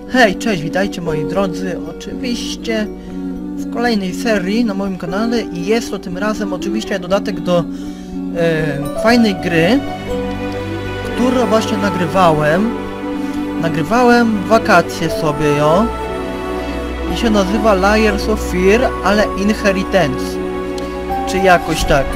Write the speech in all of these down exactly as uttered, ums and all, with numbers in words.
Hej, cześć, witajcie moi drodzy, oczywiście w kolejnej serii na moim kanale i jest to tym razem oczywiście dodatek do e, fajnej gry, którą właśnie nagrywałem. Nagrywałem w wakacje sobie ją i się nazywa Layers of Fear, ale Inheritance, czy jakoś tak.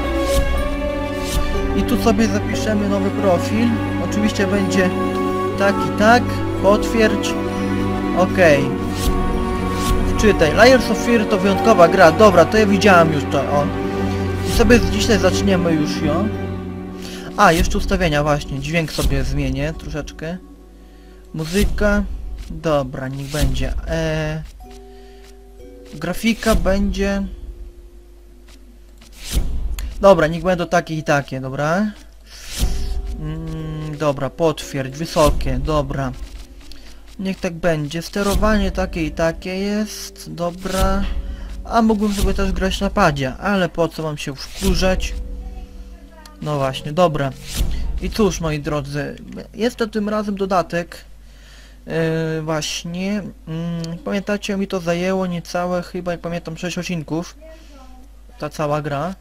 I tu sobie zapiszemy nowy profil, oczywiście będzie tak i tak, potwierdź, okej. Wczytaj. Layers of Fear to wyjątkowa gra, dobra, to ja widziałem już to, o. I sobie dzisiaj zaczniemy już ją. A, jeszcze ustawienia właśnie, dźwięk sobie zmienię troszeczkę. Muzyka, dobra, niech będzie. Eee, grafika będzie... Dobra, niech będą takie i takie, dobra. Mm, dobra, potwierdź, wysokie, dobra. Niech tak będzie. Sterowanie takie i takie jest, dobra. A mógłbym sobie też grać na padzie, ale po co mam się wkurzać? No właśnie, dobra. I cóż, moi drodzy, jest to tym razem dodatek. Yy, właśnie. Yy, pamiętacie, mi to zajęło niecałe, chyba jak pamiętam, sześć odcinków. Ta cała gra.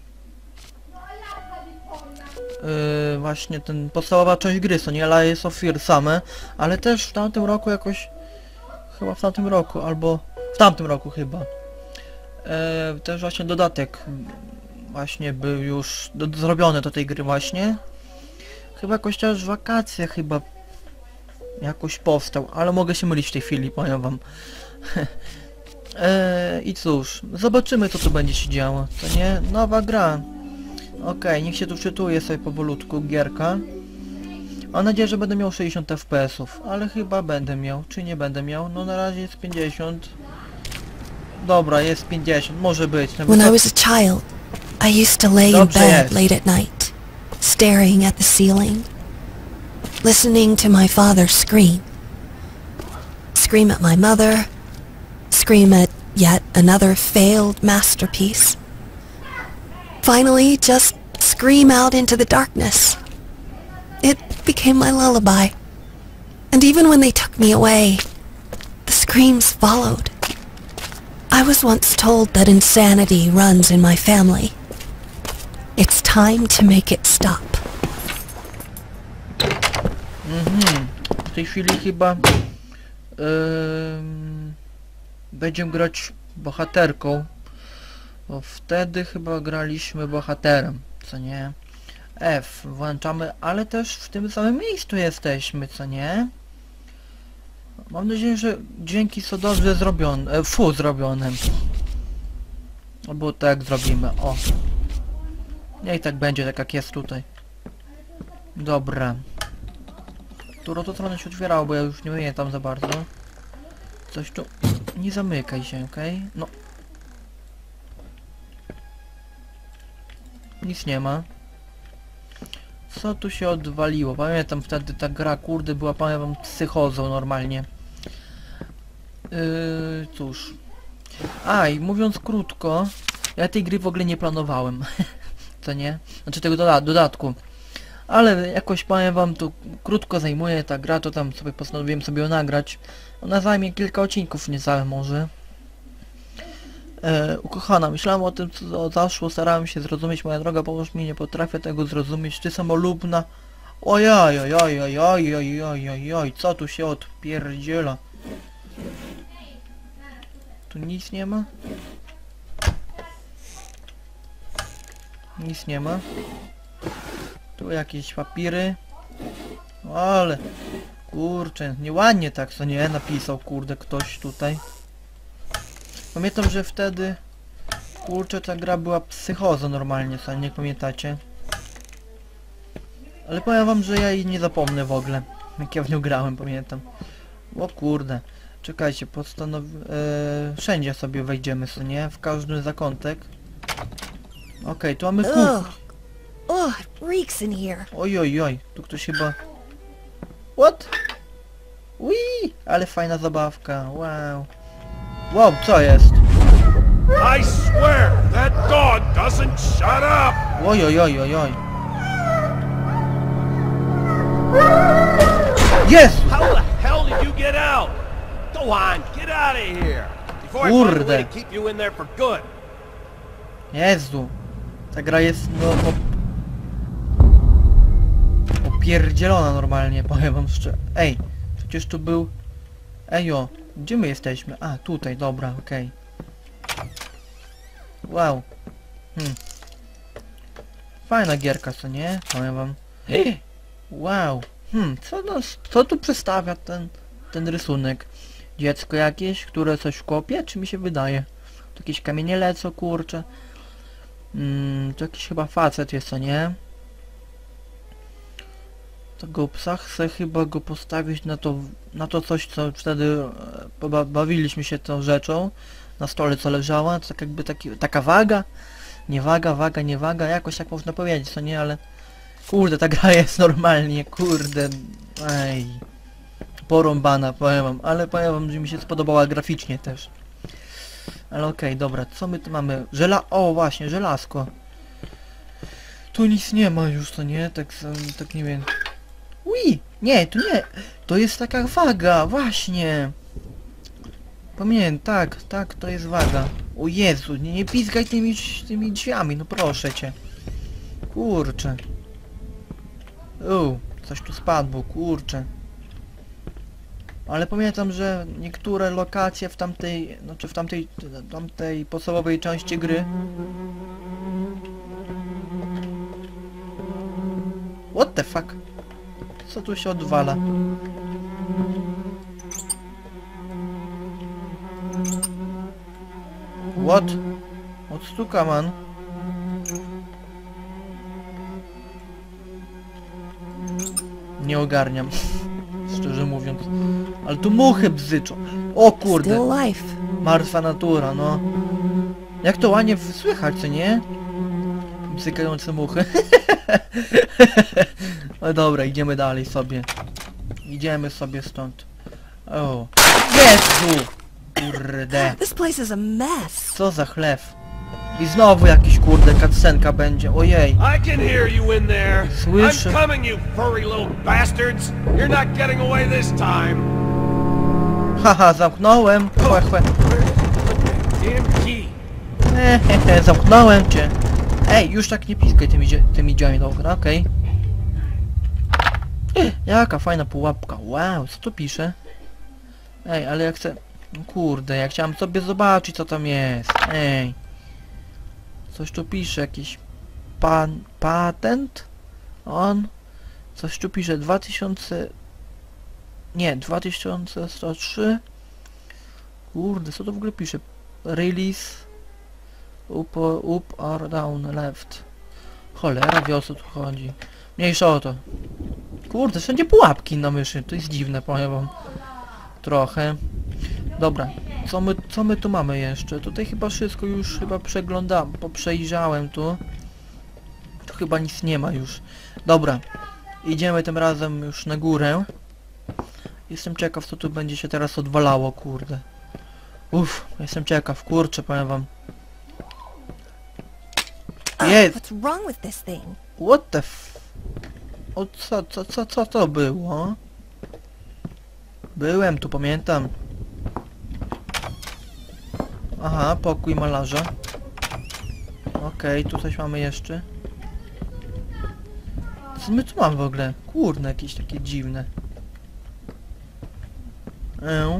Yy, właśnie ten podstawowa część gry, co nie Layers of Fear same, ale też w tamtym roku jakoś, chyba w tamtym roku, albo w tamtym roku chyba, yy, też właśnie dodatek właśnie był już do, zrobiony do tej gry właśnie, chyba jakoś też w wakacje chyba jakoś powstał, ale mogę się mylić w tej chwili, powiem wam. yy, I cóż, zobaczymy co tu będzie się działo, co nie, nowa gra. Okej, okay, niech się tu wczytuje sobie powolutku gierka. Mam nadzieję, że będę miał sześćdziesiąt F P S ów, ale chyba będę miał, czy nie będę miał? No na razie jest pięćdziesiąt. Dobra, jest pięćdziesiąt, może być. When I was a child, I used to lay in bed late at night, staring at the ceiling, listening to my father scream. Scream at my mother, scream at yet another failed masterpiece. Finally, just scream out into the darkness. It became my lullaby. And even when they took me away, the screams followed. I was once told that insanity runs in my family. It's time to make it stop. Mhm. W tej chwili chyba yy, będziemy grać bohaterką. Bo wtedy chyba graliśmy bohaterem, co nie? F włączamy, ale też w tym samym miejscu jesteśmy, co nie? Mam nadzieję, że dźwięki są dobrze zrobione, e, fu, zrobione. Albo tak zrobimy, o. Niech tak będzie, tak jak jest tutaj. Dobra. Którą to stronę się otwierało, bo ja już nie pamiętam za bardzo. Coś tu... Nie zamykaj się, okej? Okay? No. Nic nie ma. Co tu się odwaliło? Pamiętam wtedy ta gra, kurde, była, pamiętam, psychozą normalnie. Yy, cóż. A, i mówiąc krótko, ja tej gry w ogóle nie planowałem. Co nie? Znaczy tego doda dodatku. Ale jakoś, powiem wam, to krótko zajmuje ta gra, to tam sobie postanowiłem sobie ją nagrać. Ona zajmie kilka odcinków, niecałe może. E, ukochana, myślałem o tym, co zaszło, starałem się zrozumieć, moja droga, pomóż mi, nie potrafię tego zrozumieć, ty samolubna. Ojaj, ojaj, ojaj, ojaj, ojaj, ojaj, co tu się odpierdziela? Tu nic nie ma? Nic nie ma. Tu jakieś papiry. Ale, kurczę, nieładnie tak, co nie, napisał, kurde, ktoś tutaj. Pamiętam, że wtedy, kurczę, ta gra była psychoza normalnie, co nie pamiętacie? Ale powiem wam, że ja jej nie zapomnę w ogóle, jak ja w nią grałem, pamiętam. O kurde, czekajcie, postanow... E, wszędzie sobie wejdziemy, co nie? W każdy zakątek. Okej, okay, tu mamy kuchnię. Oh, it reeks in here. Oj, oj, oj, tu ktoś chyba... What? Ui, ale fajna zabawka, wow. Wow, co jest? I swear that dog doesn't shut up. Oj, oj, oj, oj, oj. Yes! How the hell did you get out? Go on, get out of here. Before I find a way to keep you in there for good. Jezu. Ta gra jest no... Op... opierdzielona normalnie, powiem wam szczerze. Ej, przecież tu był... Ejo, gdzie my jesteśmy? A, tutaj, dobra, okej. Okay. Wow. Hmm. Fajna gierka, co nie? Powiem wam. Wow. Hmm, co, no, co tu przedstawia ten, ten rysunek? Dziecko jakieś, które coś kopie? Czy mi się wydaje? To jakieś kamienie lecą, kurcze. Hmm, to jakiś chyba facet jest, co nie? Tego psa chcę chyba go postawić na to, na to coś, co wtedy e, bawiliśmy się tą rzeczą. Na stole co leżała, to tak jakby taki, taka waga. Nie waga, waga, nie waga, jakoś tak można powiedzieć, co nie, ale... Kurde, ta gra jest normalnie, kurde... Ej... Porąbana, powiem wam, ale powiem wam, że mi się spodobała graficznie też. Ale okej, okay, dobra, co my tu mamy? Żela... O, właśnie, żelazko. Tu nic nie ma już, co nie? Tak, tak nie wiem... Ui! Nie, tu nie! To jest taka waga, właśnie! Pamiętam, tak, tak, to jest waga. O Jezu, nie, nie pizgaj tymi, tymi drzwiami, no proszę cię. Kurczę. U, coś tu spadło, kurczę. Ale pamiętam, że niektóre lokacje w tamtej, znaczy w tamtej, tamtej podstawowej części gry... What the fuck? Co tu się odwala? What? What stuka, man? Nie ogarniam. Szczerze mówiąc. Ale tu muchy bzyczą. O kurde. Martwa natura, no. Jak to ładnie słychać, co nie? Bzykające muchy. No dobra, idziemy dalej sobie. Idziemy sobie stąd. O. Jezu! Kurde. This place is a mess. Co za chlew. I znowu jakiś kurde cutscenka będzie. Ojej. I can hear you in there. Słyszę. I'm coming, you furry little bastards. You're not getting away this time. Haha, zamknąłem. Chłe, chłe. Damn key. Hehehe, zamknąłem cię. Ej, już tak nie piskaj tymi, tymi dziami, dobra, okej. Okay. Jaka fajna pułapka. Wow, co tu pisze? Ej, ale ja chcę... Kurde, ja chciałem sobie zobaczyć, co tam jest. Ej. Coś tu pisze, jakiś... Pan... Patent? On? Coś tu pisze, dwa tysiące... Nie, dwa tysiące sto trzy. Kurde, co to w ogóle pisze? Release... Up, up or down, left. Cholera wie, o co tu chodzi. Mniejsza o to. Kurde, wszędzie pułapki na myszy. To jest dziwne, powiem wam. Trochę. Dobra, co my, co my tu mamy jeszcze? Tutaj chyba wszystko już chyba przeglądam, poprzejrzałem tu. Tu chyba nic nie ma już. Dobra, idziemy tym razem już na górę. Jestem ciekaw, co tu będzie się teraz odwalało, kurde. Uff, jestem ciekaw, kurczę, powiem wam. Jest! What's wrong with this thing? What the f... O co, co, co, co to było? Byłem tu, pamiętam. Aha, pokój malarza. Okej, okay, tu coś mamy jeszcze. Co my tu mamy w ogóle? Kurde, jakieś takie dziwne. Eee.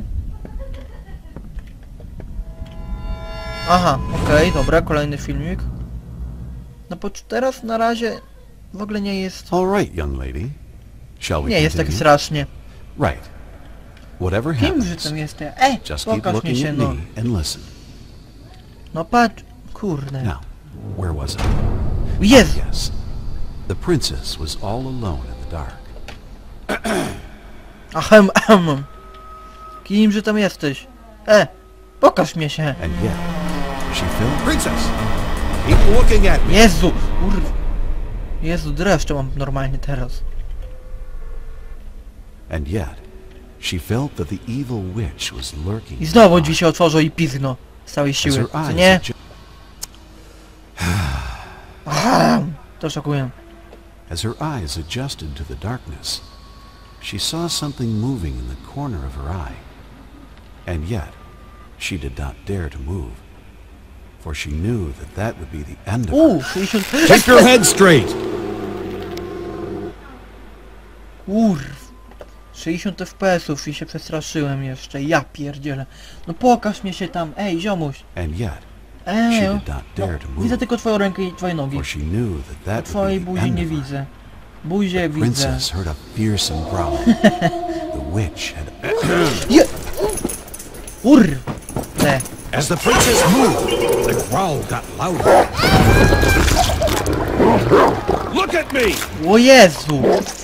Aha, okej, okay, dobra, kolejny filmik. No po teraz na razie w ogóle nie jest... All right, young lady. Shall we nie jest tak continue? strasznie. Right. Whatever Kim, że happens, tam jest? Ej, just keep pokaż mi looking się, at no. me and listen. No patrz, kurde. Now, where was I? Jest! Yes. The princess was all alone in the dark. Ahem, ahem. Kim, że tam jesteś? E, pokaż mnie się. And yet, she felt... Princess! Keep looking at me! Jezu, kurwa. Jezu, dreszcze mam normalnie teraz. And yet, she felt that the evil witch was lurking. I znowu drzwi się otworzą i pizgną z całej As siły, her co eyes nie? adju- Ahem. To szokuję. As her eyes adjusted to the darkness, she saw something moving in the corner of her eye. And yet, she did not dare to move, for she knew that that would be the end of Uuu, her. sześćdziesiąt... Keep your head straight! Kurw. sześćdziesiąt F P S-ów i się przestraszyłem jeszcze. Ja pierdzielę. No pokaż mnie się tam. Ej, ziomuś. And yet, Ej, she no, did not dare to no, widzę move, tylko twoją rękę i twoje nogi. for she knew that A that would twojej be the buzi end nie of her. widzę. Buzię widzę. Princess heard a fearsome growl. The witch had... Je... Kurw. Te. As the princess moved, the growl got louder. Look at me! O Jezu!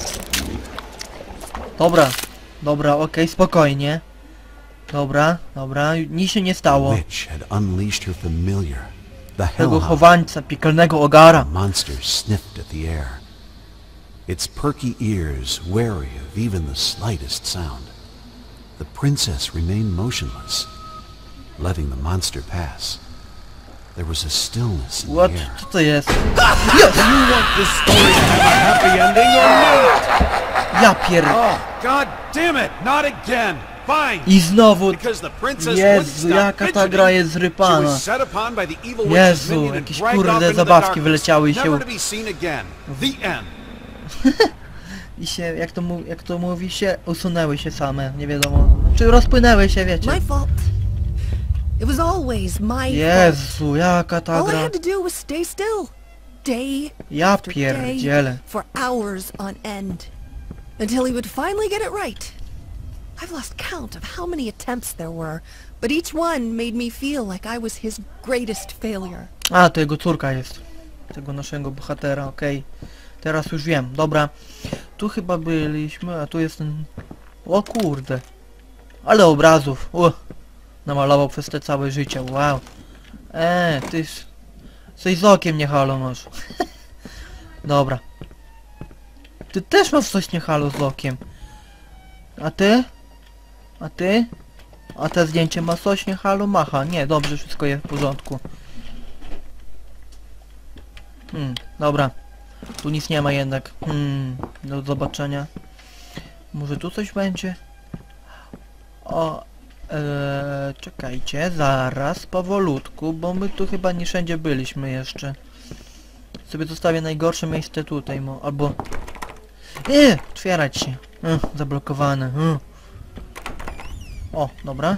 Dobra, dobra, okej, spokojnie. Dobra, dobra, nic się nie The stało. witch had unleashed her familiar, the Tego hellhound. chowańca, piekielnego ogara. The monster sniffed at the air, its perky ears wary of even the slightest sound. The princess remained motionless, letting the monster pass. There was a stillness in What? the air. Co to jest? Do you want this story to have a happy ending or not? Ja pier... Oh, god damn it! Not again! Fine! I znowu... Because the princess wouldn't Jezu, stop jaka ta fidgeting, gra jest she zrypana. was set upon by the evil witch's Jezu, minion and jakieś dragged off kurde into the zabawki darkness, wyleciały i się... never to be seen again. The end. I się, jak to, mu- jak to mówi się, usunęły się same, nie wiadomo. Czy rozpłynęły się, wiecie. My fault. It was always my fault. Jezu, jaka ta All I gra. had to do was stay still. Day Ja after day pierdzielę. for hours on end. Until he would finally get it right. I've lost count of how many attempts there were, but each one made me feel like I was his greatest failure. A, to jego córka jest. Tego naszego bohatera, okej. Teraz już wiem, dobra. Tu chyba byliśmy, a tu jest ten... O kurde. Ale obrazów. O, namalował przez te całe życie, wow. Eee, ty... s- Coś z okiem nie halo masz. Dobra. Ty też masz coś nie halo z okiem. A ty? A ty? A te zdjęcie ma coś nie halo? Macha. Nie, dobrze, wszystko jest w porządku. Hmm, dobra. Tu nic nie ma jednak. Hmm, do zobaczenia. Może tu coś będzie? O, e, czekajcie, zaraz, powolutku, bo my tu chyba nie wszędzie byliśmy jeszcze. Sobie zostawię najgorsze miejsce tutaj, mo, albo... Eee, otwierać się. E, zablokowane. E. O, dobra.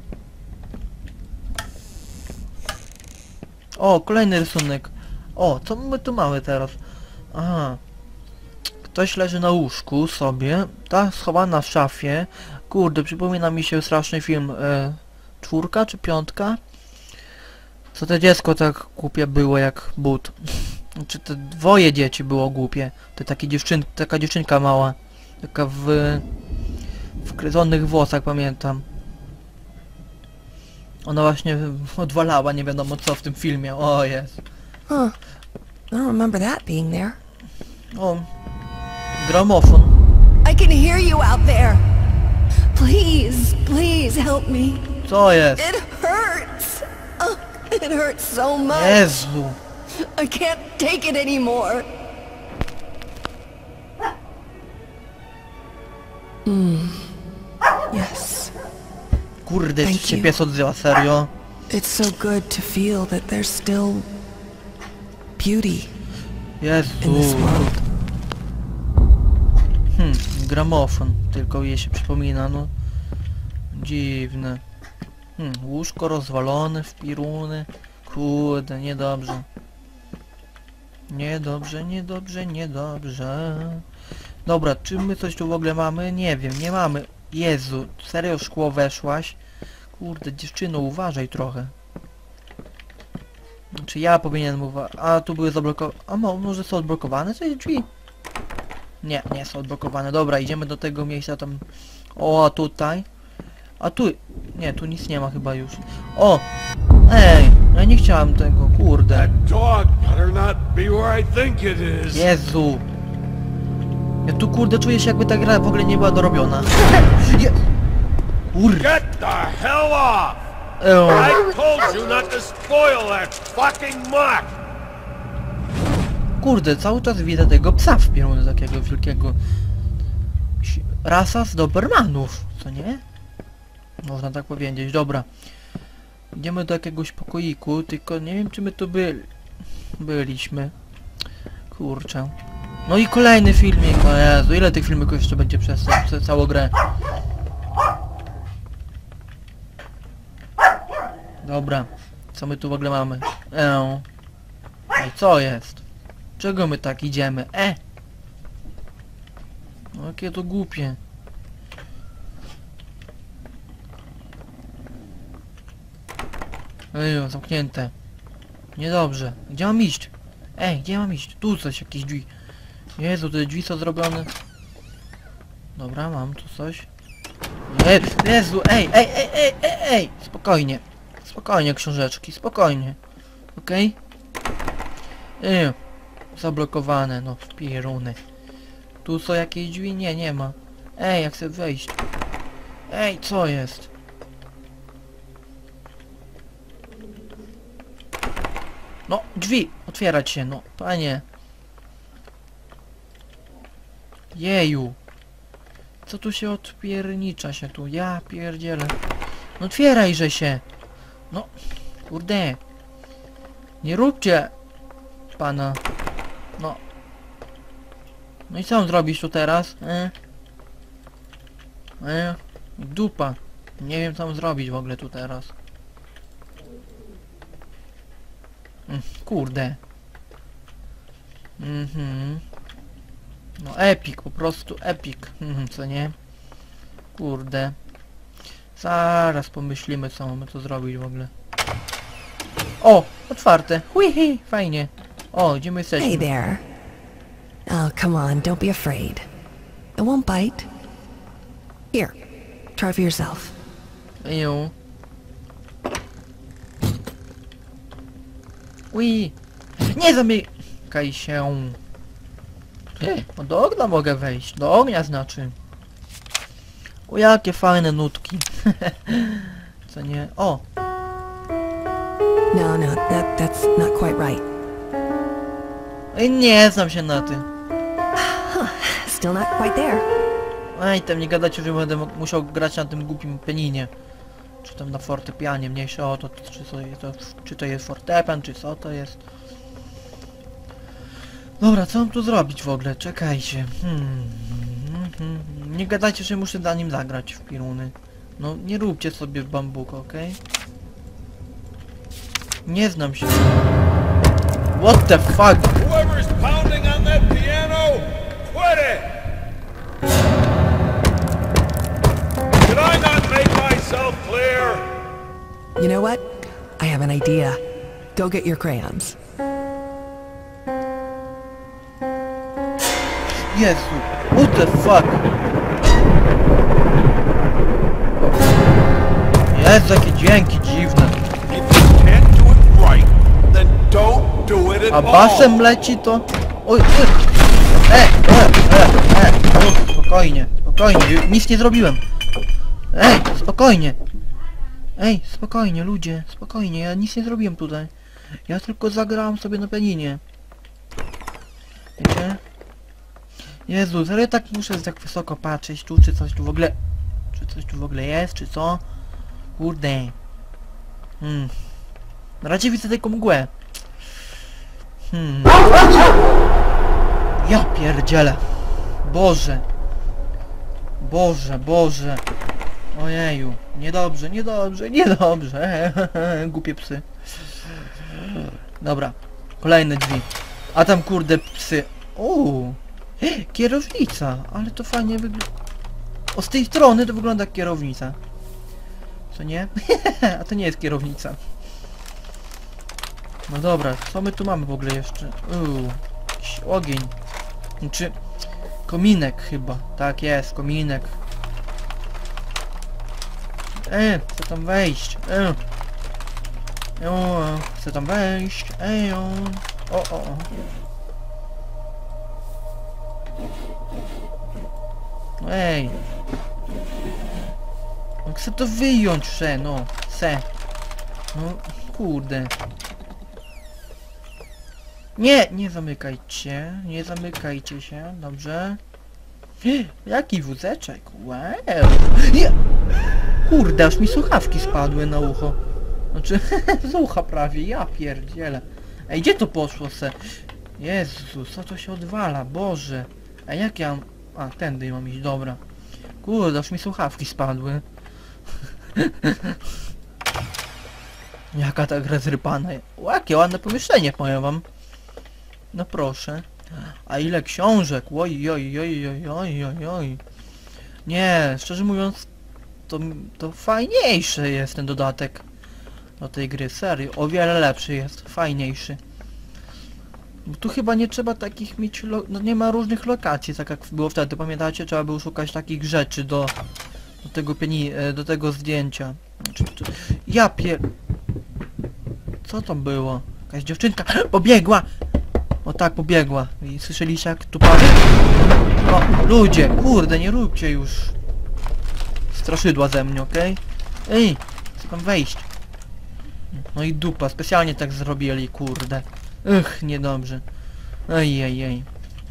O, kolejny rysunek. O, co my tu mamy teraz? Aha. Ktoś leży na łóżku sobie, ta schowana w szafie. Kurde, przypomina mi się straszny film e, czwórka czy piątka? Co to dziecko tak głupie było jak but. Czy te dwoje dzieci było głupie. To takie dziewczyn, taka dziewczynka mała. Taka w... w kryzonych włosach, pamiętam. Ona właśnie odwalała nie wiadomo co w tym filmie. O jest. Huh. I don't remember that being there. O. Gramofon. I can hear you out there. Please, please help me. Co jest? It hurts. Oh, it hurts so much. Jezu. I can't take it anymore. Hmm. Yes. Kurde, Thank czy się you. pies odzywa, serio? It's so good to feel that there's still beauty in Jezu. this world. Hmm, gramofon, tylko jej się przypomina, no. Dziwne. Hmm, łóżko rozwalone w piruny. Kurde, niedobrze. Niedobrze, niedobrze, niedobrze. Dobra, czy my coś tu w ogóle mamy? Nie wiem, nie mamy. Jezu, serio w szkło weszłaś? Kurde, dziewczyno, uważaj trochę. Czy ja powinienem uważać? A, tu były zablokowane. A mo może są odblokowane te drzwi? Nie, nie są odblokowane. Dobra, idziemy do tego miejsca tam. O, a tutaj. A tu... Nie, tu nic nie ma chyba już. O! Ej! Ja nie chciałem tego, kurde. That dog better not be where I think it is. Jezu! Ja tu kurde czuję się jakby ta gra w ogóle nie była dorobiona. Je... Kurde. Get the hell off! Eee. I told you not to spoil that fucking muck! Kurde, cały czas widzę tego psa w pierunie takiego wielkiego. Si- Rasa z Dobermanów, co nie? Można tak powiedzieć. Dobra. Idziemy do jakiegoś pokoiku, tylko nie wiem czy my tu byli. Byliśmy. Kurczę. No i kolejny filmik, o Jezu, ile tych filmików jeszcze będzie przez, przez całą grę? Dobra, co my tu w ogóle mamy? E. Ej, co jest? Czego my tak idziemy? E! No jakie to głupie. Ej, zamknięte. Niedobrze. Gdzie mam iść? Ej, gdzie mam iść? Tu coś, jakieś drzwi. Jezu, te drzwi są zrobione. Dobra, mam tu coś. Ej, Jezu, ej, ej, ej, ej, ej, ej! Spokojnie. Spokojnie, książeczki, spokojnie. Okej? Okay? Ej, zablokowane, no, pieruny. Tu są jakieś drzwi? Nie, nie ma. Ej, jak chcę wejść? Ej, co jest? No, drzwi! Otwierać się, no, panie. Jeju. Co tu się odpiernicza się tu? Ja pierdzielę. No otwierajże się. No, kurde. Nie róbcie pana. No. No i co mam zrobić tu teraz? E? E? Dupa. Nie wiem co mam zrobić w ogóle tu teraz. Mm, kurde. Mhm. No epic, po prostu epic. Mhm, co nie? Kurde. Zaraz pomyślimy co mamy tu zrobić w ogóle. O! Otwarte! Hui, fajnie. O, gdzie my jesteśmy? Hey there. Oh, come on, don't be afraid. It won't bite. Here, try for yourself. Eju. Ui. Nie zamykaj się. Ty, no do ognia mogę wejść. Do ognia znaczy. O, jakie fajne nutki. Co nie? O! No, no, that, that's not quite right. Ej, nie znam się na tym. Still not quite there. Ej, tam nie gadacie, że będę mógł- musiał grać na tym głupim pianinie. Czy tam na fortepianie, mniejsze o to, czy to, to, czy to jest fortepian, czy co to jest. Dobra, co mam tu zrobić w ogóle? Czekajcie. Hmm. hmm. Nie gadajcie, że muszę za nim zagrać w piruny. No, nie róbcie sobie bambuka, okej? Nie znam się. What the fuck? Whoever's pounding on that piano, quit it! Did I not make myself clear? You know what? I have an idea. Go get your crayons. Jezu, what the fuck? Jezu, jakie dźwięki dziwne. If you can't do it right, then don't do it at A all. basem leci to... Oj, oj. E, e, e, e. Uf, spokojnie, spokojnie, nic nie zrobiłem. Ej, spokojnie. Ej, spokojnie, ludzie, spokojnie, ja nic nie zrobiłem tutaj. Ja tylko zagrałem sobie na pianinie. Wiecie? Jezu, serio tak muszę tak wysoko patrzeć tu, czy coś tu w ogóle... Czy coś tu w ogóle jest, czy co? Kurde. Hmm. Na razie widzę tylko mgłę. Hmm. Ja pierdzielę. Boże. Boże, Boże. Ojeju. Niedobrze, niedobrze, niedobrze. Głupie psy. Dobra. Kolejne drzwi. A tam kurde psy. Uuu. Kierownica. Ale to fajnie wygląda. O, z tej strony to wygląda jak kierownica. Co nie? A to nie jest kierownica. No dobra, co my tu mamy w ogóle jeszcze? Uuu, jakiś ogień. Znaczy, kominek chyba. Tak jest, kominek. E, chcę tam wejść. E. O, chcę tam wejść. Ej, o. O, o, o. No ej. No chcę to wyjąć, se, no. Se. No, kurde. Nie, nie zamykajcie, nie zamykajcie się, dobrze? Jaki wózeczek, wow! Nie! Kurde, aż mi słuchawki spadły na ucho. Znaczy, z ucha prawie, ja pierdzielę. Ej, gdzie to poszło se? Jezu, co to się odwala, Boże. A jak ja mam... A, tędy mam iść, dobra. Kurde, aż mi słuchawki spadły. Jaka ta gra zrypana. O, jakie ładne pomieszczenie, powiem wam. No proszę. A ile książek? Oj, oj, oj, oj, oj, oj, oj. Nie, szczerze mówiąc, to, to fajniejszy jest ten dodatek do tej gry, serio. O wiele lepszy jest, fajniejszy. Bo tu chyba nie trzeba takich mieć, no nie ma różnych lokacji, tak jak było wtedy, pamiętacie? Trzeba było szukać takich rzeczy do, do tego pieni, do tego zdjęcia. Znaczy, to, ja pier... Co to było? Jakaś dziewczynka pobiegła! O tak, pobiegła. I słyszeliście jak tu padł? No, ludzie, kurde, nie róbcie już straszydła ze mnie, okej? Okay? Ej, chcę tam wejść. No i dupa, specjalnie tak zrobili, kurde. Ych, niedobrze. Ej, ej, ej.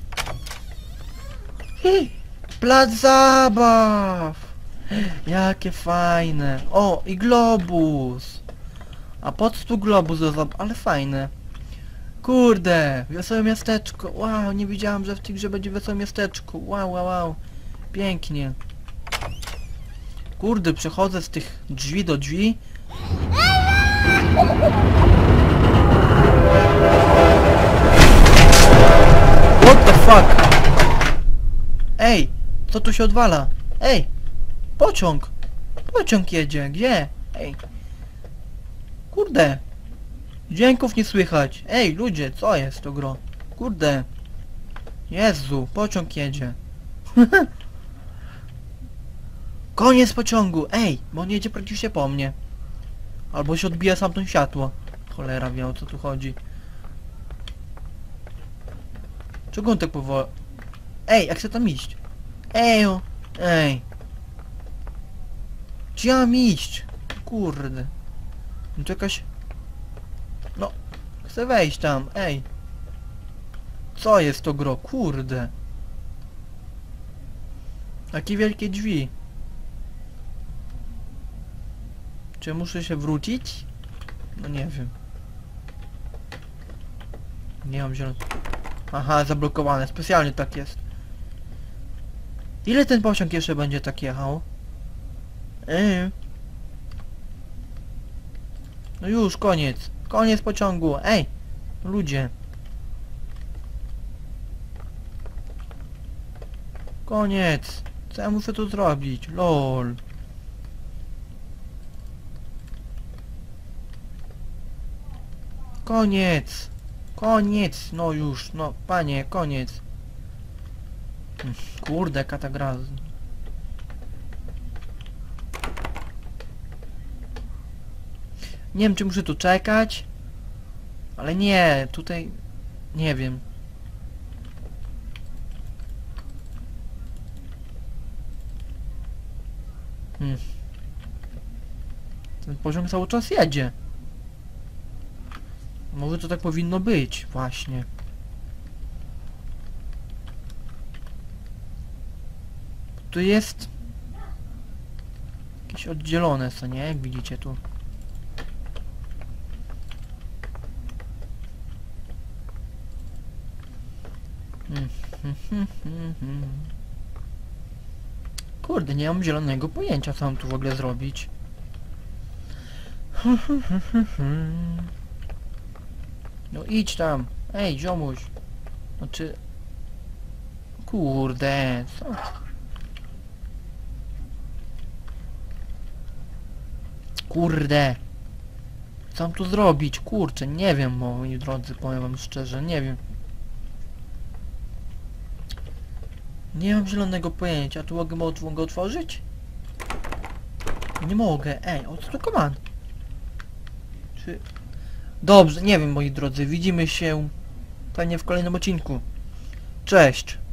Hi, plac zabaw! Jakie fajne. O, i globus. A po co tu globus do zabaw? Ale fajne. Kurde, wesołe miasteczko. Wow, nie wiedziałam, że w tej grze będzie wesołe miasteczko. Wow, wow, wow. Pięknie. Kurde, przechodzę z tych drzwi do drzwi. What the fuck? Ej, co tu się odwala? Ej, pociąg. Pociąg jedzie, gdzie? Ej. Kurde. Dźwięków nie słychać. Ej, ludzie, co jest to gro? Kurde. Jezu, pociąg jedzie. Koniec pociągu. Ej, bo on jedzie praktycznie po mnie. Albo się odbija sam to światło. Cholera wie, o co tu chodzi. Czego on tak powoli... Ej, jak chcę tam iść? Ej, o. Ej. Gdzie ja mam iść? Kurde. No to jakaś... No, chcę wejść tam, ej. Co jest to gro? Kurde. Jakie wielkie drzwi. Czy muszę się wrócić? No nie wiem. Nie mam zielonego. Aha, zablokowane. Specjalnie tak jest. Ile ten pociąg jeszcze będzie tak jechał? Ej. No już, koniec. Koniec pociągu. Ej! Ludzie. Koniec. Co ja muszę tu zrobić? Lol. Koniec. Koniec. No już. No, panie, koniec. Kurde, jaka ta gra. Nie wiem, czy muszę tu czekać. Ale nie, tutaj... Nie wiem. Hmm. Ten poziom cały czas jedzie. Może to tak powinno być, właśnie. Tu jest... Jakieś oddzielone, co nie? Jak widzicie tu. Kurde, nie mam zielonego pojęcia, co mam tu w ogóle zrobić. No idź tam. Ej, ziomuś. Znaczy... Kurde, co? Kurde. Co mam tu zrobić? Kurczę, nie wiem, moi drodzy, powiem wam szczerze, nie wiem. Nie mam zielonego pojęcia. Tu mogę, mogę otworzyć? Nie mogę. Ej, o co to komand? Czy... Dobrze, nie wiem, moi drodzy. Widzimy się pewnie w kolejnym odcinku. Cześć!